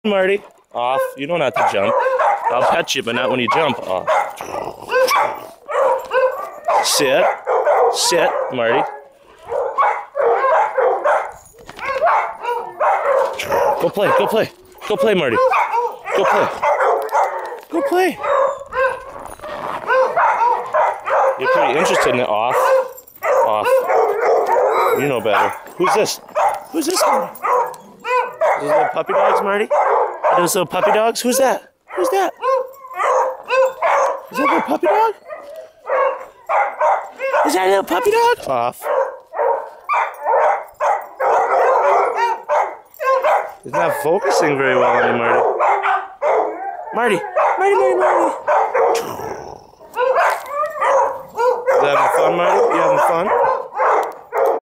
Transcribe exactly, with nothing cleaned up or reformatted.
Marty. Off. You don't have to jump. I'll pet you, but not when you jump. Off. Sit. Sit, Marty. Go play. Go play. Go play, Marty. Go play. Go play. You're pretty interested in it. Off. Off. You know better. Who's this? Who's this, Marty? Those little puppy dogs, Marty? Are those little puppy dogs? Who's that? Who's that? Is that a little puppy dog? Is that a little puppy dog? Off. He's not focusing very well on you, Marty. Marty, Marty, Marty, Marty.